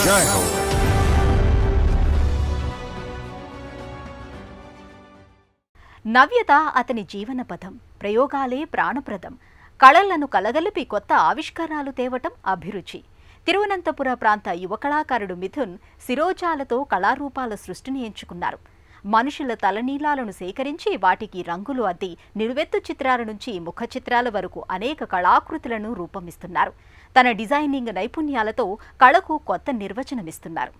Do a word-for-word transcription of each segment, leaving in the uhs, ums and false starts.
Jaya Ho. నవ్యత అతని జీవన పథం, ప్రయోగాలే ప్రాణప్రదం. కళలను కలగలిపి కొత్త ఆవిష్కరణలు తేవటం అభిరుచి. తిరువనంతపుర ప్రాంత యువ కళాకారుడు మిథున్ శిరోజాలతో కళారూపాల సృష్టిని ఎంచుకున్నారు. మనుషుల తలనీలాలను సేకరించి వాటికి రంగులు అద్ది నిలువెత్తు చిత్రాల నుంచి ముఖ చిత్రాల వరకు అనేక కళాకృతులను రూపొందిస్తున్నారు. తన డిజైనింగ్ నైపుణ్యాలతో కళకు కొత్త నిర్వచనమిస్తున్నారు.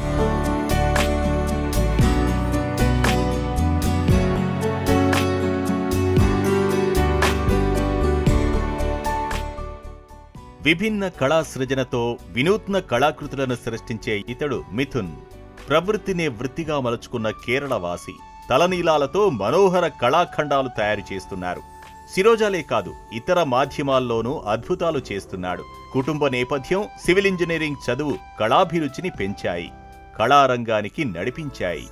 విభిన్న కళా సృజనతో వినూత్న కళాకృతులను సృష్టించే ఇతడు మిథున్. ప్రవృత్తినే వృత్తిగా మలుచుకున్న కేరళవాసి. తలనీలాలతో మనోహర కళాఖండాలు తయారు చేస్తున్నారు. శిరోజాలే కాదు, ఇతర మాధ్యమాల్లోనూ అద్భుతాలు చేస్తున్నాడు. కుటుంబ నేపథ్యం, సివిల్ ఇంజనీరింగ్ చదువు కళాభిరుచిని పెంచాయి, కళారంగానికి నడిపించాయి.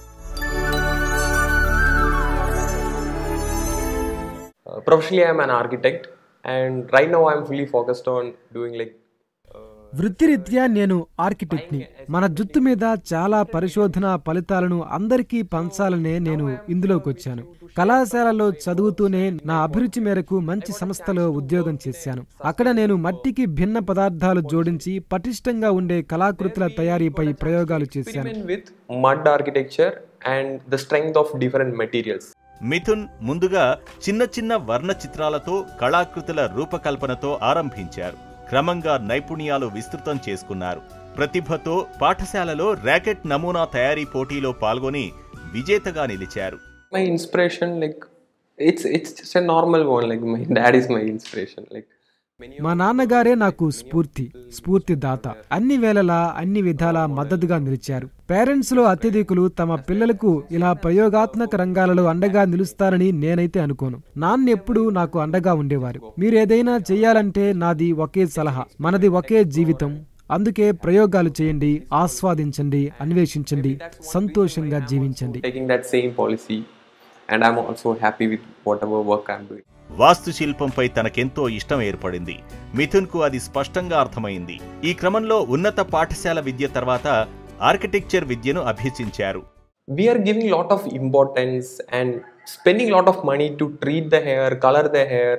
Professionally, I am an architect. And right now I am fully focused on doing like వృత్తిరీత్యా నేను ఆర్కిటెక్ట్ని. మన జుట్టు మీద చాలా పరిశోధన ఫలితాలను అందరికీ పంచాలనే నేను ఇందులోకి వచ్చాను. కళాశాలలో చదువుతూనే నా అభిరుచి మేరకు మంచి సంస్థలో ఉద్యోగం చేశాను. అక్కడ నేను మట్టికి భిన్న పదార్థాలు జోడించి పటిష్టంగా ఉండే కళాకృతుల తయారీపై ప్రయోగాలు చేశాను. with mud architecture and the strength of different materials. Mithun ముందుగా చిన్న చిన్న వర్ణ చిత్రాలతో కళాకృతుల రూపకల్పనతో ఆరంభించారు. క్రమంగా నైపుణ్యాలు విస్తృతం చేసుకున్నారు. ప్రతిభతో పాఠశాలలో ర్యాకెట్ నమూనా తయారీ పోటీలో పాల్గొని విజేతగా నిలిచారు. My inspiration, like it's it's just a normal one. Like my dad is my inspiration. Like మా నాన్నగారే నాకు స్ఫూర్తి స్ఫూర్తిదాత. అన్ని వేళలా అన్ని విధాల మద్దతుగా నిలిచారు. పేరెంట్స్ లో అత్యధికులు తమ పిల్లలకు ఇలా ప్రయోగాత్మక రంగాలలో అండగా నిలుస్తారని నేనైతే అనుకోను. నాన్న ఎప్పుడూ నాకు అండగా ఉండేవారు. మీరు ఏదైనా చెయ్యాలంటే నాది ఒకే సలహా, మనది ఒకే జీవితం. అందుకే ప్రయోగాలు చేయండి, ఆస్వాదించండి, అన్వేషించండి, సంతోషంగా జీవించండి. taking that same policy and I'm also happy with whatever work I'm doing. వాస్తుశిల్పంపై తనకెంతో ఇష్టం ఏర్పడింది. మిథున్కు అది స్పష్టంగా అర్థమైంది. ఈ క్రమంలో ఉన్నత పాఠశాల విద్య తర్వాత ఆర్కిటెక్చర్ విద్యను అభ్యసించారు. We are giving lot of importance and spending lot of money to treat the hair, color the hair.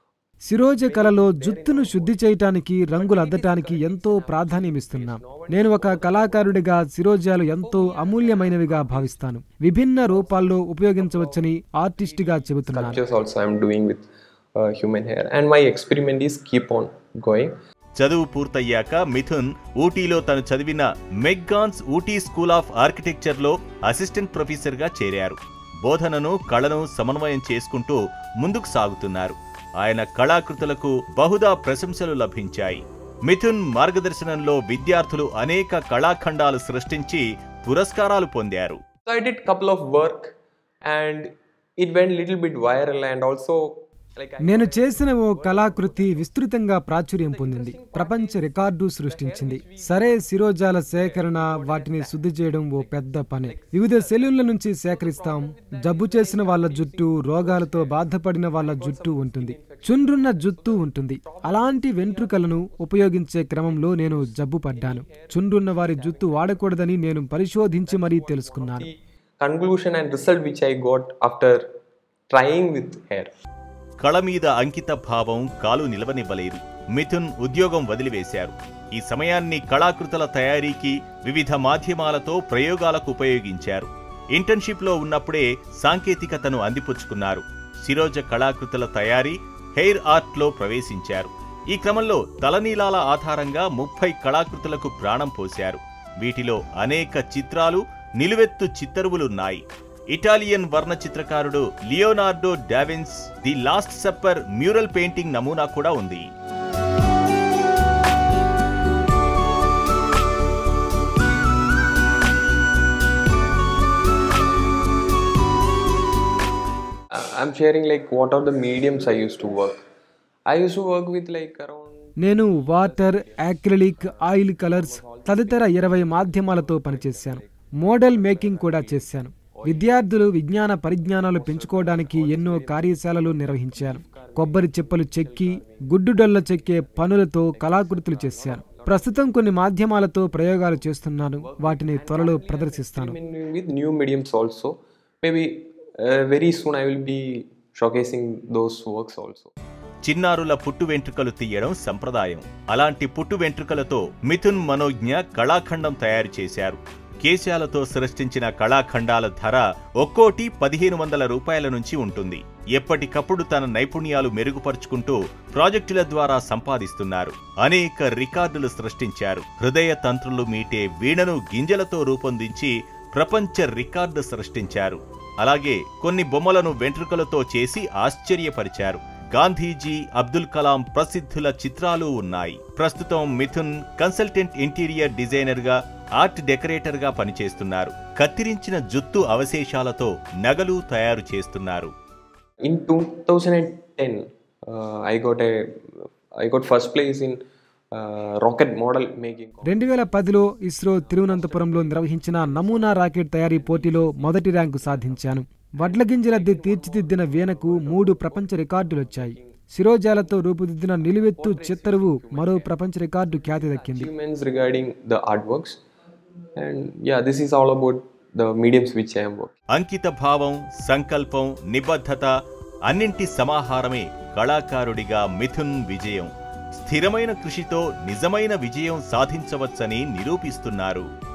శిరోజ కళలో జుత్తును శుద్ధి చేయటానికి, రంగులు అద్దటానికి ఎంతో ప్రాధాన్యమిస్తున్నాం. నేను ఒక కళాకారుడిగా శిరోజాలు ఎంతో అమూల్యమైనవిగా భావిస్తాను. విభిన్న రూపాల్లో ఉపయోగించవచ్చని ఆర్టిస్ట్గా చెబుతున్నాను. Sculptures also I'm doing with uh, human hair and my experiment is keep on going. చదువు పూర్తయ్యాక మిథున్ ఊటీలో తను చదివిన మెగ్గాన్స్ ఊటీ స్కూల్ ఆఫ్ ఆర్కిటెక్చర్లో అసిస్టెంట్ ప్రొఫెసర్గా చేరారు. బోధనను కళను సమన్వయం చేసుకుంటూ ముందుకు సాగుతున్నారు. ఆయన కళాకృతులకు బహుదా ప్రశంసలు లభించాయి. మిథున్ మార్గదర్శనంలో విద్యార్థులు అనేక కళాఖండాలు సృష్టించి పురస్కారాలు పొందారు. So I did couple of work and it went little bit viral and also like నేను చేసిన ఓ కళాకృతి విస్తృతంగా ప్రాచుర్యం పొందింది, ప్రపంచ రికార్డు సృష్టించింది. సరే, శిరోజాల సేకరణ, వాటిని శుద్ధి చేయడం ఓ పెద్ద పనే. వివిధ సెలూన్ల నుంచి సేకరిస్తాం. జబ్బు చేసిన వాళ్ళ జుట్టు, రోగాలతో బాధపడిన వాళ్ళ జుట్టు ఉంటుంది, చుండ్రున్న జుట్టు ఉంటుంది. అలాంటి వెంట్రుకలను ఉపయోగించే క్రమంలో నేను జబ్బు పడ్డాను. చుండ్రున్న వారి జుట్టు వాడకూడదని నేను పరిశోధించి మరీ తెలుసుకున్నాను. conclusion and result which I got after trying with hair. కళ మీద అంకిత భావం కాలు నిలవనివ్వలేదు. మిథున్ ఉద్యోగం వదిలివేశారు. ఈ సమయాన్ని కళాకృతుల తయారీకి, వివిధ మాధ్యమాలతో ప్రయోగాలకు ఉపయోగించారు. ఇంటర్న్షిప్లో ఉన్నప్పుడే సాంకేతికతను అందిపుచ్చుకున్నారు. శిరోజ కళాకృతుల తయారీ, హెయిర్ ఆర్ట్లో ప్రవేశించారు. ఈ క్రమంలో తలనీలాల ఆధారంగా ముప్పై కళాకృతులకు ప్రాణం పోశారు. వీటిలో అనేక చిత్రాలు, నిలువెత్తు చిత్తరువులున్నాయి. ఇటాలియన్ వర్ణ చిత్రకారుడు Leonardo da Vinci's the last supper mural painting నమూనా కూడా ఉంది. I'm sharing like what are the mediums I used to work. I used to work with like around నేను వాటర్, యాక్రిలిక్, ఆయిల్ కలర్స్ తదితర ఇరవై మాధ్యమాలతో పనిచేశాను. మోడల్ మేకింగ్ కూడా చేశాను. విద్యార్థులు విజ్ఞాన పరిజ్ఞానాలు పెంచుకోవడానికి ఎన్నో కార్యశాలలు నిర్వహించాను. కొబ్బరి చిప్పలు చెక్కి గుడ్డుడొల్ల చెక్కే పనులతో కళాకృతులు చేశాను. ప్రస్తుతం కొన్ని మాధ్యమాలతో ప్రయోగాలు చేస్తున్నాను. వాటిని త్వరలో ప్రదర్శిస్తాను. With new mediums also, maybe uh, very soon I will be showcasing those works also. చిన్నారుల పుట్టు వెంట్రుకలు తీయడం సంప్రదాయం. అలాంటి పుట్టు వెంట్రుకలతో మిథున్ మనోజ్ఞ కళాఖండం తయారు చేశారు. కేశాలతో సృష్టించిన కళాఖండాల ధర ఒక్కోటి పదిహేను వందల రూపాయల నుంచి ఉంటుంది. ఎప్పటికప్పుడు తన నైపుణ్యాలు మెరుగుపరుచుకుంటూ ప్రాజెక్టుల ద్వారా సంపాదిస్తున్నారు. అనేక రికార్డులు సృష్టించారు. హృదయ తంత్రులు మీటే వీణను గింజలతో రూపొందించి ప్రపంచ రికార్డు సృష్టించారు. అలాగే కొన్ని బొమ్మలను వెంట్రుకలతో చేసి ఆశ్చర్యపరిచారు. గాంధీజీ, అబ్దుల్ కలాం ప్రసిద్ధుల చిత్రాలు ఉన్నాయి. ప్రస్తుతం మిథున్ కన్సల్టెంట్ ఇంటీరియర్ డిజైనర్ గా, ఆర్ట్ డెకరేటర్ గా పనిచేస్తున్నారు. కత్తిరించిన జుత్తు అవశేషాలతో నగలు తయారు చేస్తున్నారు. In two thousand ten, uh, I got a I got first place in uh, rocket model making. రెండు వేల పదిలో ఇస్రో తిరువనంతపురంలో నిర్వహించిన నమూనా రాకెట్ తయారీ పోటీలో మొదటి ర్యాంకు సాధించాను. వడ్ల గింజలద్ది తీర్చిదిద్దిన వీణకు మూడు ప్రపంచ రికార్డులు వచ్చాయి. శిరోజాలతో రూపుదిద్దిన నిలువెత్తు చిత్తరువు మరో ప్రపంచ రికార్డు ఖ్యాతి దక్కింది. Regarding the artworks, and yeah, this is all about the mediums which I am working. అంకిత భావం, సంకల్పం, నిబద్ధత అన్నింటి సమాహారమే కళాకారుడిగా మిథున్ విజయం. స్థిరమైన కృషితో నిజమైన విజయం సాధించవచ్చని నిరూపిస్తున్నారు.